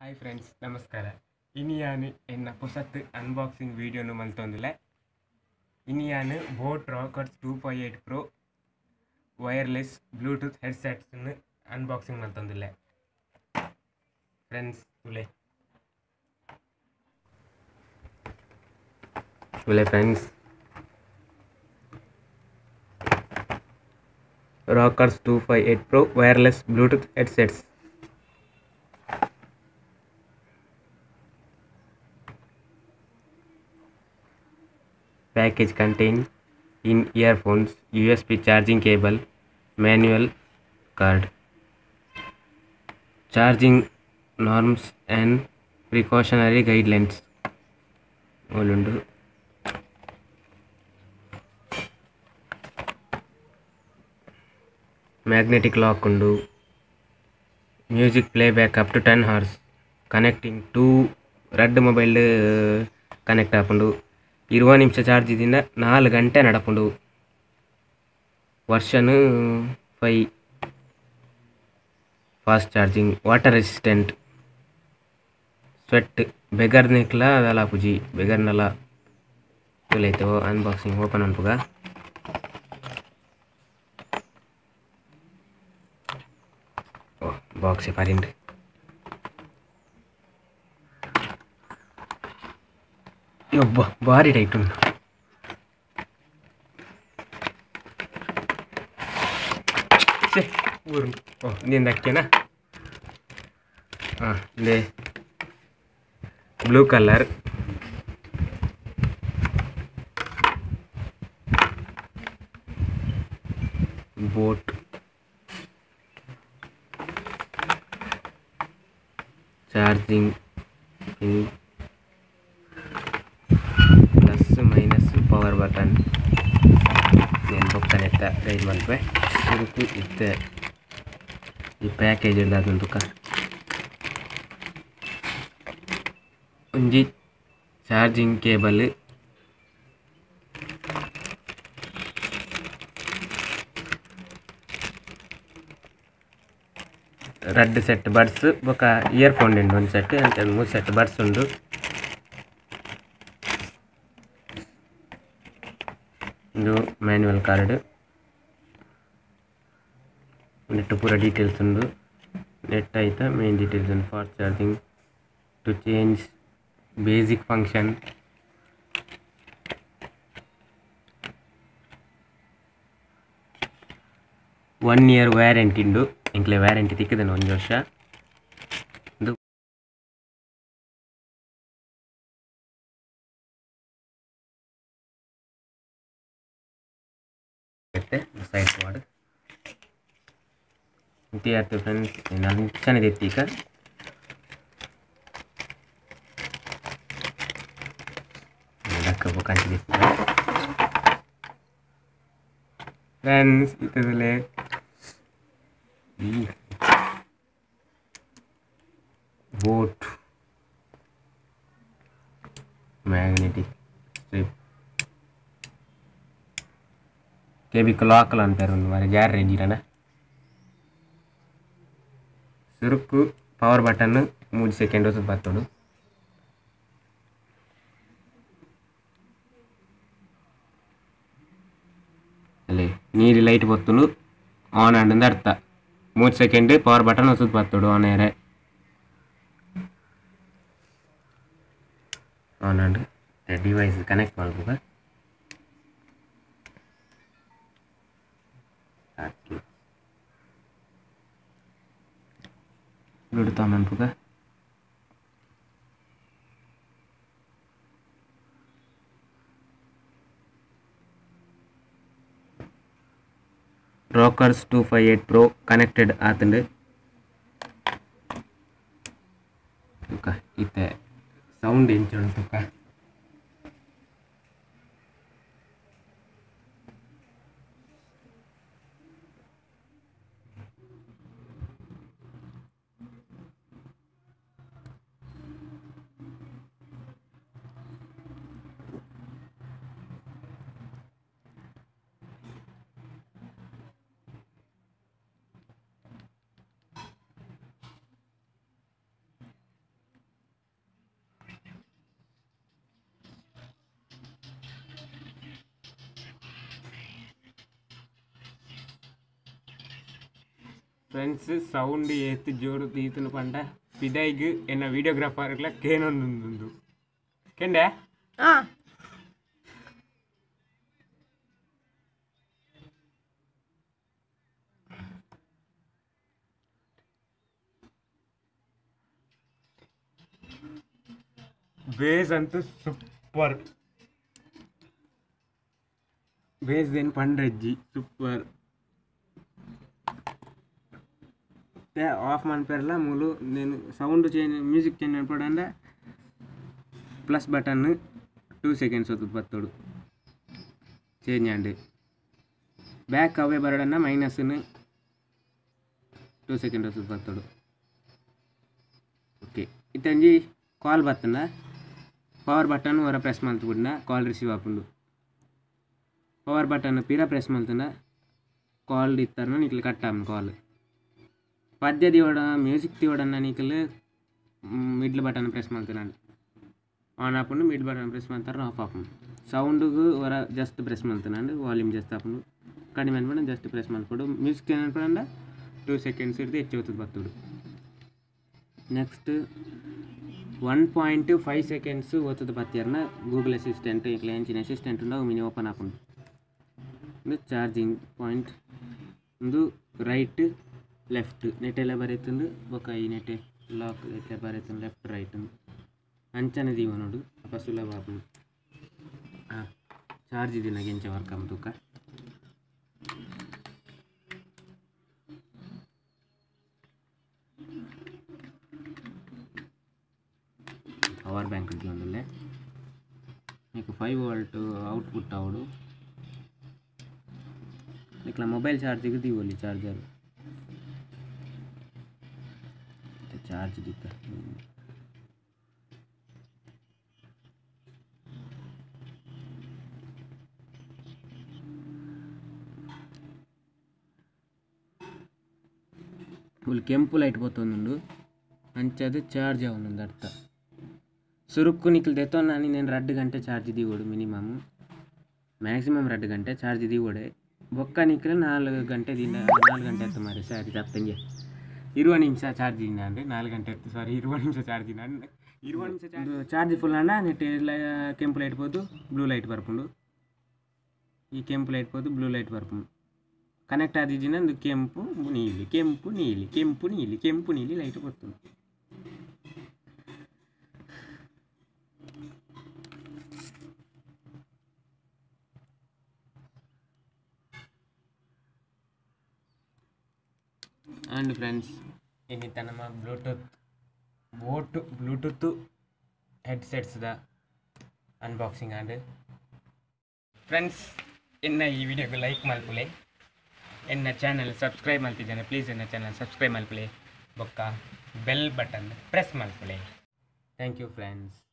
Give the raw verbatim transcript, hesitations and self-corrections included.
Hi friends, ನಮಸ್ಕಾರ. ಇನಿಯಾನು ಎನ್ನ ಪುಸತ್ ಅನ್ಬಾಕ್ಸಿಂಗ್ ವೀಡಿಯೋನು ಮಲ್ತೊಂದುಲ್ಲೆ. ಇನಿಯಾನು boAt rockers two five eight pro wireless Bluetooth ಹೆಡ್ಸೆಟ್ಸ್ನು ಅನ್ಬಾಕ್ಸಿಂಗ್ ಮಲ್ತೊಂದುಲ್ಲೆ ಫ್ರೆಂಡ್ಸ್. ಉಲೆ ಉಲೆ friends, rockers two five eight pro wireless Bluetooth headsets. Package contain in earphones, U S B charging cable, manual card, charging norms and precautionary guidelines. Olundu magnetic lock undu, music playback up to ten hours, connecting to red mobile uh, connect ಆಪುಂಡು. ಇರುವ ನಿಮಿಷ charge ಇದಿಂದ ನಾಲ್ಕು ಗಂಟೆ ನಡಪುಂಡು. Version five fast charging, water resistant, sweat ಬೆಗರ್ನಿಕ್ಲ ಅದಲ್ಲ ಪುಜಿ ಬೆಗರ್ನಲ್ಲ ತುಲೈತೆ. ಅನ್ಬಾಕ್ಸಿಂಗ್ ಓಪನ್ ಅನ್ಪುಗ. ಓ ಬಾಕ್ಸ್ ಪಾರಿಂಡ್ ಯೊಬ್ಬ ಭಾರಿ ಟೈಟ್ ಉಂಟು. ಊರು ಓ ನಿಂದ ಅಕ್ಕೇನಾ? ಹಾಂ, ಇಲ್ಲೇ blue colour boAt charging pin, plus minus power button. నేను ಬೊಕ್ಕನೆ ಎತ್ತ ಗೈಡ್ ಮಲ್ಪೆ ಸುರುಕು ಇತ್ತೆ ಈ ಪ್ಯಾಕೇಜ್ ಇಲ್ಲದಂತುಕ ಒಂಜಿ charging cable, red set buds ಬೊಕ ಇಯರ್ಫೋನ್ ಉಂಡು ಒಂದು ಸೆಟ್, ಅಂತ ಮೂರು ಸೆಟ್ ಬಡ್ಸ್ ಉಂಡು. ಇದು ಮ್ಯಾನ್ಯುವಲ್ ಕಾರ್ಡ್, ನೆಟ್ ಪೂರ ಡೀಟೇಲ್ಸ್ ಉಂಡು. ನೆಟ್ ಆಯ್ತಾ ಮೇನ್ ಡೀಟೇಲ್ಸ್ ಉಂಡು. Fast charging to change basic function, one year warranty ಉಂಡು. ಇಂಕ್ಲೆ ವ್ಯಾರಂಟಿ ತಿಕ್ಕಿದ್ದೇನೆ ಒಂದು ವರ್ಷ. ಇದು ಸೈಡ್ ಬಾರ್ಡ್ ಇಂತಿ ಆಯ್ತು ಫ್ರೆಂಡ್ಸ್. ನಾನು ಚೆನ್ನಾಗಿದೆ ಈಗ. ಫ್ರೆಂಡ್ಸ್ ಇದರಲ್ಲಿ ಬೋಟ್ ಮ್ಯಾಗ್ನೆಟಿಕ್ ಸ್ಟ್ರಿಪ್ ಕೆಬಿಕ್ ಲಾಕಲ್ ಅಂತಾರೆ ಒಂದು ಮಾರೆ ಗ್ಯಾರೇಜ್ ಇರೋಣ. ಸುರುಕು ಪವರ್ ಬಟನ್ ಮೂರು ಸೆಕೆಂಡ್ ಹೊಸ ಬರ್ತಡು. ಅಲ್ಲಿ ನೀರು ಲೈಟ್ ಬರ್ತುಂಡು ಆನ್ ಆಂಡ್ ಅರ್ಥ. ಮೂರು ಸೆಕೆಂಡ್ ಪವರ್ ಬಟನ್ ಹೊಸದು ಬರ್ತಡು ಆನ್ ಏರೆ ಆನ್ ಆಂಡ್ ಡಿವೈಸ್ ಕನೆಕ್ಟ್ ಮಾಡ್ಬೇಕ. ಬ್ಲೂಟೂತ್ ಆನ್ ಅನ್ಪುಗ. Rockers two five eight pro connected ಆತಂಡು. ಇತ್ತೆ ಸೌಂಡ್ ಎಂಚು ತುಕ ಫ್ರೆಂಡ್ಸ್ ಸೌಂಡ್ ಏತು ಜೋರು ತೀತನ ಪಂಡ ಪಿದೈಗ್ ಎನ್ನ ವಿಡಿಯೋಗ್ರಾಫರ್ಗಳ ಕೇನೊಂದು ಕೆಂಡೆ ಆ ಬೇಸ್ ಅಂತೂ ಸೂಪರ್ ಬೇಸ್ ದೇನು ಪಂಡ್ರಜ್ಜಿ ಸೂಪರ್ ಆಫ್ ಮನ್ಪೇರಲ್ಲ ಮೂಲು నేను సౌండ్ చేంజ్ మ్యూజిక్ చేంజ్ అయిపోవడంటే ప్లస్ బటన్ టూ సెకండ్స్ అవుతుంది బత్తోడు చేంజ్ అండి బ్యాక్ అవే బరడన్న మైనస్ని టూ సెకండ్ అవుతుంది బత్తోడు ಓಕೆ ಇತ್ತಂಜಿ ಕಾಲ್ ಬತ್ತಂದ ಪವರ್ ಬಟನ್ ಹೊರ ಪ್ರೆಸ್ ಮಲ್ತುಬಿಡ್ನ ಕಾಲ್ ರಿಸೀವ್ ಆಪುಂಡು ಪವರ್ ಬಟನ್ ಪಿರ ಪ್ರೆಸ್ ಮಲ್ತುಂಡ ಕಾಲ್ ಇತ್ತಾರ ನಿಕ್ಲು ಕಟ್ಟಾಮ ಕಾಲ್ ಪದ್ಯ ದಿವಡ ಮ್ಯೂಸಿಕ್ ದಿವಡನ್ನ ನಿಕ್ಲು ಮಿಡ್ಲ್ ಬಟನ್ ಪ್ರೆಸ್ ಮಲ್ತುನಾಡು ಆನ್ ಆಪುಂಡು ಮಿಡ್ ಬಟನ್ ಪ್ರೆಸ್ ಮಾಡ್ತಾರ ಆಫ್ ಆಪುಂಡು ಸೌಂಡ್ಗೂ ಹೊರ ಜಸ್ಟ್ ಪ್ರೆಸ್ ಮಲ್ತುನಾಡು ವಾಲ್ಯೂಮ್ ಜಸ್ಟ್ ಆಪುಂಡು ಕಡಿಮೆ ಅನ್ಪಂಡು ಜಸ್ಟ್ ಪ್ರೆಸ್ ಮಲ್ಪಡು ಮ್ಯೂಸಿಕ್ ಏನು ಅನ್ಪಂಡ ಟೂ ಸೆಕೆಂಡ್ಸ್ ಇರ್ದು ಹೆಚ್ಚು ಹೊತ್ತದು ಬತ್ತುಡು next one point five seconds ಓದ್ತದ ಬತ್ತಿಯರ್ನ ಗೂಗಲ್ ಅಸಿಸ್ಟೆಂಟ್ ಇಟ್ಲ ಎಂಚಿನ ಅಸಿಸ್ಟೆಂಟ್ ಉಂಡು ಮಿನಿ ಓಪನ್ ಆಪುಂಡು ಒಂದು ಚಾರ್ಜಿಂಗ್ ಪಾಯಿಂಟ್ ಒಂದು ರೈಟ್ ಲೆಫ್ಟ್ ನೆಟ್ಟೆಲ್ಲ ಬರೀತಂದು ಬೊಕ್ಕ ಈ ನೆಟ್ಟೆ ಲಾಕ್ ಎಟ್ಲ ಬರೀತಂದು ಲೆಫ್ಟ್ ರೈಟ್ ಅಂಚನೆ ದೀವ ನೋಡು ಅಪ್ಪ ಸುಲಭ ಆಪುಂಡು ಹಾಂ ಚಾರ್ಜ್ ದಿನ ಗೆಂಚ ವರ್ಕ್ ಆಮ್ ತೂಕ పవర్ బ్యాంక్ ఇట్లా ఉందిలే మీకు ఫైవ్ వోల్ట్ అవుట్పుట్ అవుడు ఇట్లా మొబైల్ ఛార్జింగ్ దిగోలి ఛార్జర్ ఛార్జ్ దిక్క ఫుల్ ಕೆಂಪು ಲೈಟ್ పోతుండు ಅಂಚದು ಚಾರ್ಜ್ అవునుంది ಅರ್ಥ ಸುರುಕ್ಕು ನಿಕ್ಲು ದೆತ್ತೋ ನಾನು నేను రెండు ಗಂಟೆ ಚಾರ್ಜ್ ದಿಗೋಡು ಮಿನಿಮಮ್ ಮ್ಯಾಕ್ಸಿಮಮ್ రెండు ಗಂಟೆ ಚಾರ್ಜ್ ದಿಗೋಡೆ ಬೊಕ್ಕ ನಿಕ್ಲು ನಾಲ್ಕು ಗಂಟೆ ದಿನ ನಾಲ್ಕು ಗಂಟೆ ಎತ್ತು ಮಾರಿ ಸರಿ ತಪ್ಪಂಗೆ ಇರುವ ನಿಮಿಷ ಚಾರ್ಜ್ ದಿನ ಅಂದರೆ ನಾಲ್ಕು ಗಂಟೆ ಎತ್ತು ಸಾರಿ ಇರುವ ನಿಮಿಷ ಚಾರ್ಜ್ ದಿನ ಇರುವ ನಿಮಿಷ ಚಾರ್ಜ್ ಚಾರ್ಜ್ ಫುಲ್ ಅಣ್ಣ ನೆಟ್ ಕೆಂಪು ಲೈಟ್ పోదు ಬ್ಲೂ ಲೈಟ್ ಬರ್ಪುಂಡು ಈ ಕೆಂಪು ಲೈಟ್ పోదు ಬ್ಲೂ ಲೈಟ್ ಬರ್ಪುಂಡು ಕನೆಕ್ಟ್ ಆದಿದ್ದಿನ ಒಂದು ಕೆಂಪು ನೀಲಿ ಕೆಂಪು ನೀಲಿ ಕೆಂಪು ನೀಲಿ ಕೆಂಪು ನೀಲಿ ಲೈಟ್ ಬರ್ತುಂಡು అండ్ ఫ్రెండ్స్ ಇನ್ನಿತ್ತ ನಮ್ಮ ಬ್ಲೂಟೂತ್ ಬೋಟ್ ಬ್ಲೂಟೂತ್ ಹೆಡ್ಸೆಟ್ಸ್ದ ಅನ್ಬಾಕ್ಸಿಂಗ್ ಆಂಡ್ ಫ್ರೆಂಡ್ಸ್ ಎನ್ನ ಈ ವಿಡಿಯೋಗೆ ಲೈಕ್ ಮಲ್ಪುಲೆ ಎನ್ನ ಚಾನಲ್ ಸಬ್ಸ್ಕ್ರೈಬ್ ಮಾಡ್ತಿದ್ದೇನೆ ಪ್ಲೀಸ್ ಎನ್ನ ಚಾನಲ್ ಸಬ್ಸ್ಕ್ರೈಬ್ ಮಲ್ಪುಲೆ ಬೊಕ್ಕ ಬೆಲ್ ಬಟನ್ ಪ್ರೆಸ್ ಮಲ್ಪುಲೆ ಥ್ಯಾಂಕ್ ಯು ಫ್ರೆಂಡ್ಸ್.